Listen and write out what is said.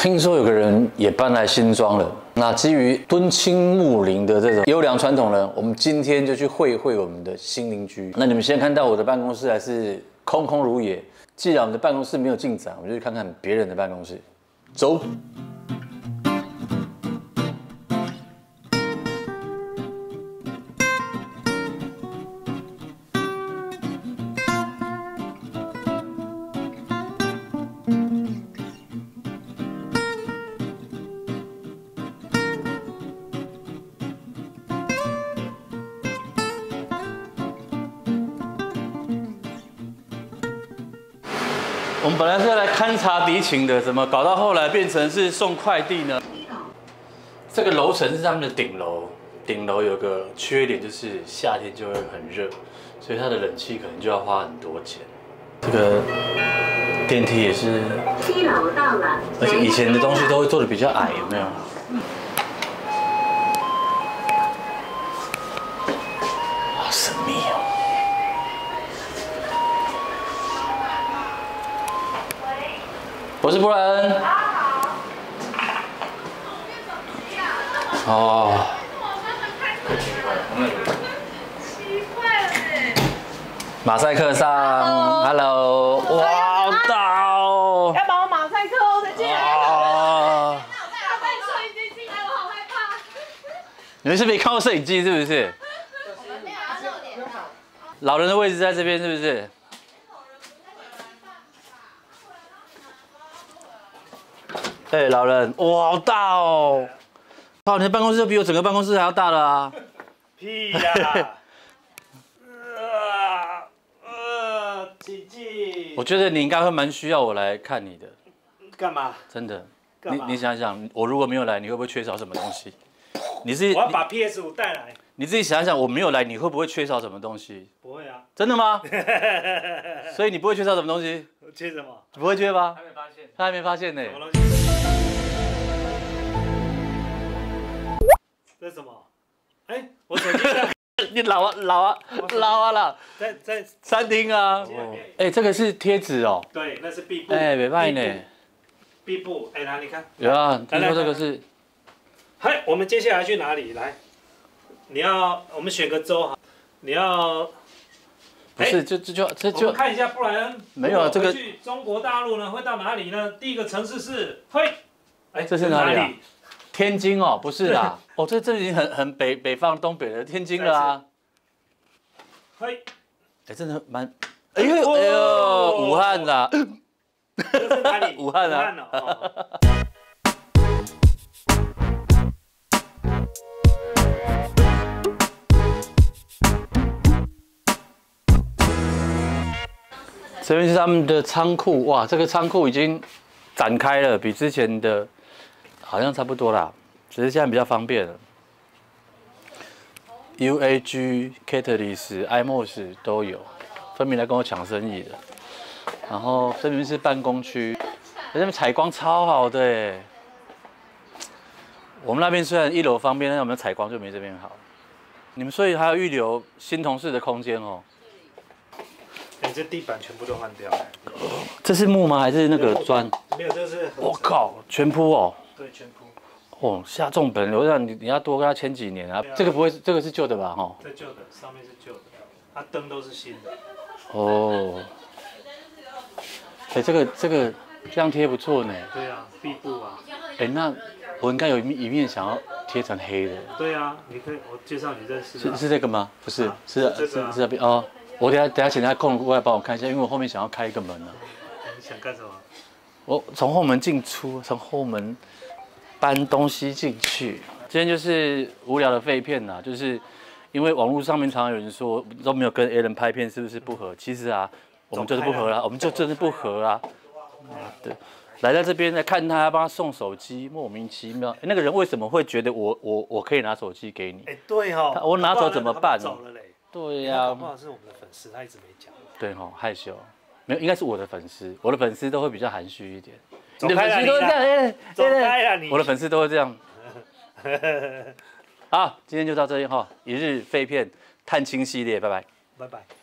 听说有个人也搬来新庄了。那基于敦亲睦邻的这种优良传统呢，我们今天就去会会我们的新邻居。那你们现在看到我的办公室还是空空如也。既然我们的办公室没有进展，我们就去看看别人的办公室。走。我们本来是要来勘察敌情的，怎么搞到后来变成是送快递呢？这个楼层是他们的顶楼，顶楼有个缺点就是夏天就会很热，所以它的冷气可能就要花很多钱。这个电梯也是，7楼到了，而且以前的东西都会做的比较矮，有没有？好神秘哦。 我是布莱恩。哦。奇怪了呢。马赛克上 ，Hello， 哇，好大哦！ 要把我马赛克哦，再进来。 哦。 要带摄影机进来，我好害怕。 你们是没看过摄影机是不是？ 我们没有要露脸。 老人的位置在这边是不是？ 哎，老人，哇，好大哦！靠，你的办公室就比我整个办公室还要大了啊！ 屁呀！奇迹！ 我觉得你应该会蛮需要我来看你的。 干嘛？ 真的，你想想，我如果没有来，你会不会缺少什么东西？我要把 PS5带来。 你自己想想，我没有来，你会不会缺少什么东西？ 不会啊。 真的吗？所以你不会缺少什么东西？ 缺什么？ 不会缺吧？ 还没发现。 他还没发现呢。 什么东西？这是什么？哎，我手机在。 你老啊！ 在餐厅啊。哎，这个是贴纸哦。 对，那是壁布。 哎，没卖呢。 壁布，哎，来你看。 有啊，听说这个是。 嗨，我们接下来去哪里？来，我们选个州哈。你要。 不是， 我们看一下布莱恩。 没有这个。 去中国大陆呢，会到哪里呢？第一个城市是嘿。 哎，这是哪里啊？天津哦，不是啦。哦，这已经很北方东北的天津了啊。 嘿。 哎，真的蛮。哎呦，武汉啦。 这是哪里？ 武汉啊。这边是他们的仓库，哇，这个仓库已经展开了，比之前的好像差不多啦，只是现在比较方便了。UAG、Catalyst、iMOS 都有，分别来跟我抢生意的。然后这边是办公区，这边采光超好的哎。我们那边虽然1楼方便，但是我们的采光就没这边好。你们所以还要预留新同事的空间哦。 哎，这地板全部都换掉。 这是木吗？还是那个砖？ 没有，这是。 我靠，全铺哦。 对，全铺。 哦，下重本，我想你要多跟他签几年啊。这个不会，这个是旧的吧？哈。 这旧的，上面是旧的，它灯都是新的。 哦。哎，这个这样贴不错呢。 对啊，壁布啊。 哎，那我应该有一面想要贴成黑的。 对啊，你可以，我介绍你认识。 是这个吗？不是，是这边哦。我等下请他空过来帮我看一下，因为我后面想要开一个门呢。 你想干什么？ 我从后门进出，从后门搬东西进去。今天就是无聊的废片啦，就是因为网络上面常常有人说都没有跟 Alan 拍片，是不是不合？其实啊，我们就是不合啦，我们就真的不合啦。对，来到这边来看他，帮他送手机，莫名其妙。那个人为什么会觉得我可以拿手机给你？ 哎，对哈， 我拿走怎么办？ 走了嘞。 对呀， 搞不好是我们的粉丝，他一直没讲。 对哈，害羞，没有，应该是我的粉丝，我的粉丝都会比较含蓄一点。 你的粉丝都会这样，走开啊你！ 我的粉丝都会这样。好，今天就到这里哈，一日废片探亲系列，拜拜， 拜拜。